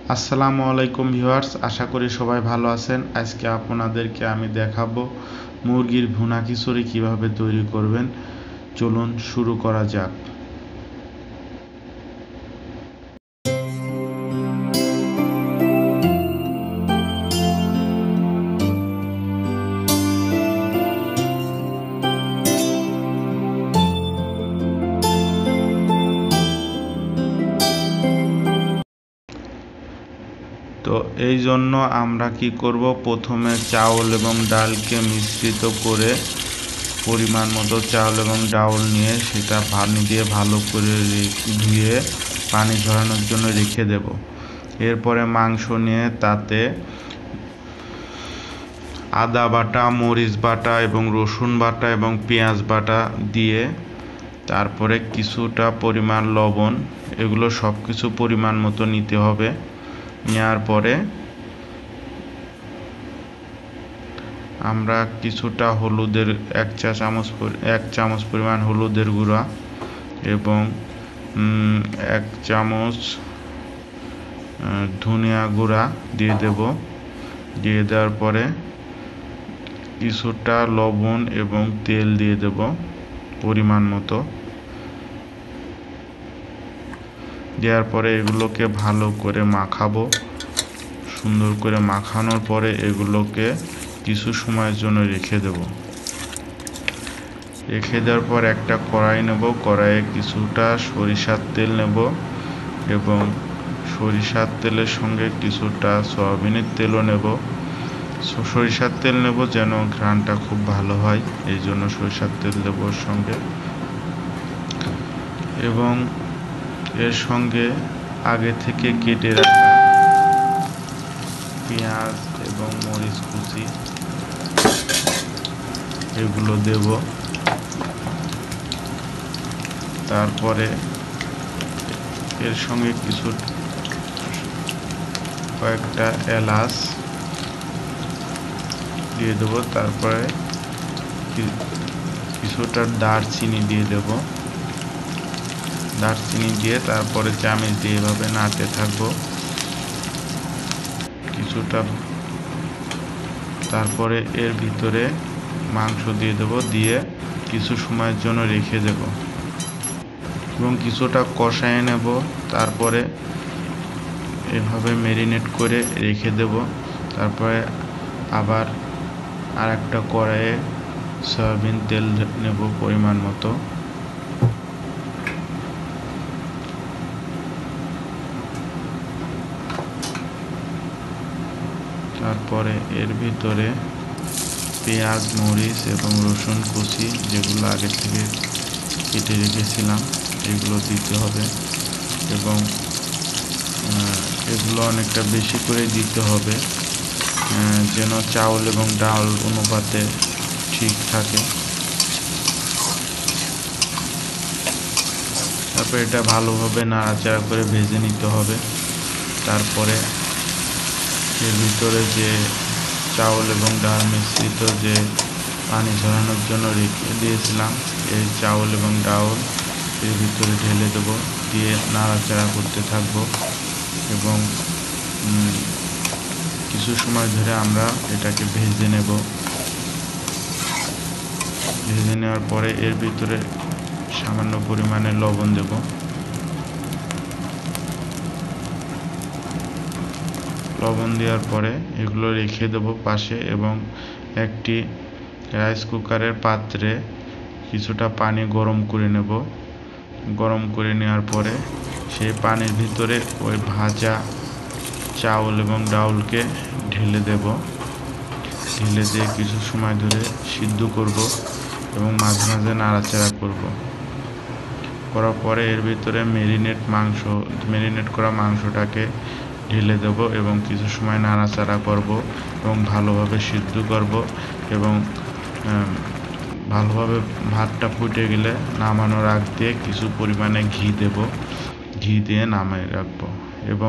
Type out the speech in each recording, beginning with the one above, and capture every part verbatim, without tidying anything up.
আসসালামু আলাইকুম ভিউয়ার্স, আশা করি সবাই ভালো আছেন। আজকে আপনাদেরকে আমি দেখাবো মুরগির ভুনা খিচুড়ি কিভাবে তৈরি করবেন। চলুন শুরু করা যাক। তো এই জন্য আমরা কি করব, প্রথমে চাউল এবং ডালকে মিশ্রিত করে পরিমাণ মতো চাউল এবং ডাউল নিয়ে সেটা পানি দিয়ে ভালো করে ধুয়ে পানি ঝরানোর জন্য রেখে দেব। এরপরে মাংস নিয়ে তাতে আদা বাটা, মরিচ বাটা এবং রসুন বাটা এবং পেঁয়াজ বাটা দিয়ে তারপরে কিছুটা পরিমাণ লবণ, এগুলো সব কিছু পরিমাণ মতো নিতে হবে। নেওয়ার পরে আমরা কিছুটা হলুদের এক চা চামচ এক চামচ পরিমাণ হলুদের গুঁড়া এবং এক চামচ ধনিয়া গুঁড়া দিয়ে দেব। দিয়ে দেওয়ার পরে কিছুটা লবণ এবং তেল দিয়ে দেব পরিমাণ মতো। দেওয়ার পরে এগুলোকে ভালো করে মাখাবো। সুন্দর করে মাখানোর পরে এগুলোকে কিছু সময়ের জন্য রেখে দেব। রেখে দেওয়ার পর একটা কড়াই নেব। কড়াইয়ে কিছুটা সরিষার তেল নেব এবং সরিষার তেলের সঙ্গে কিছুটা সয়াবিনের তেলও নেব। সরিষার তেল নেব যেন ঘ্রাণটা খুব ভালো হয়, এই জন্য সরিষার তেল দেব ওর সঙ্গে। এবং এর সঙ্গে আগে থেকে কেটে রাখা পেঁয়াজ এবং মরিচ কুচি এগুলো দেব। তারপরে এর সঙ্গে কিছু কয়েকটা এলাচ দিয়ে দেবো। তারপরে কিছুটা দারচিনি দিয়ে দেব। দারচিনি দিয়ে তারপরে চামচ দিয়ে এভাবে নাড়তে থাকবো কিছুটা। তারপরে এর ভিতরে মাংস দিয়ে দেব, দিয়ে কিছু সময়ের জন্য রেখে দেব এবং কিছুটা কষায় নেব। তারপরে এভাবে ম্যারিনেট করে রেখে দেব। তারপরে আবার আর একটা কড়াইয়ে সয়াবিন তেল নেব পরিমাণ মতো। তারপরে এর ভিতরে পেঁয়াজ, মরিচ এবং রসুন কুচি যেগুলো আগে থেকে কেটে রেখেছিলাম এগুলো দিতে হবে এবং এগুলো অনেকটা বেশি করে দিতে হবে যেন চাউল এবং ডাল অনুপাতে ঠিক থাকে। তারপর এটা ভালোভাবে নাড়াচাড়া করে ভেজে নিতে হবে। তারপরে এর ভিতরে যে চাউল এবং ডাল মিশ্রিত যে পানি ঝরানোর জন্য রেখে দিয়েছিলাম, এই চাউল এবং ডাউল এর ভিতরে ঢেলে দেব। দিয়ে নাড়াচাড়া করতে থাকবো এবং কিছু সময় ধরে আমরা এটাকে ভেজে নেব। ভেজে নেওয়ার পরে এর ভিতরে সামান্য পরিমাণে লবণ দেব। লবণ দেওয়ার পরে এগুলো রেখে দেব পাশে এবং একটি রাইস কুকারের পাত্রে কিছুটা পানি গরম করে নেব। গরম করে নেওয়ার পরে সেই পানির ভিতরে ওই ভাজা চাউল এবং ডাউলকে ঢেলে দেব। ঢেলে দিয়ে কিছু সময় ধরে সিদ্ধ করব এবং মাঝে মাঝে নাড়াচাড়া করব। করার পরে এর ভিতরে ম্যারিনেট মাংস ম্যারিনেট করা মাংসটাকে ঢেলে দেব এবং কিছু সময় নাড়াচাড়া করব এবং ভালোভাবে সিদ্ধ করব এবং ভালোভাবে ভাতটা ফুটে গেলে নামানোর আগ দিয়ে কিছু পরিমাণে ঘি দেব। ঘি দিয়ে নামিয়ে রাখবো এবং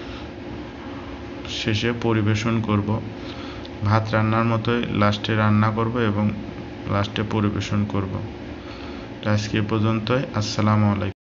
শেষে পরিবেশন করব। ভাত রান্নার মতোই লাস্টে রান্না করব এবং লাস্টে পরিবেশন করব। আজকে এ পর্যন্তই। আসসালামু আলাইকুম।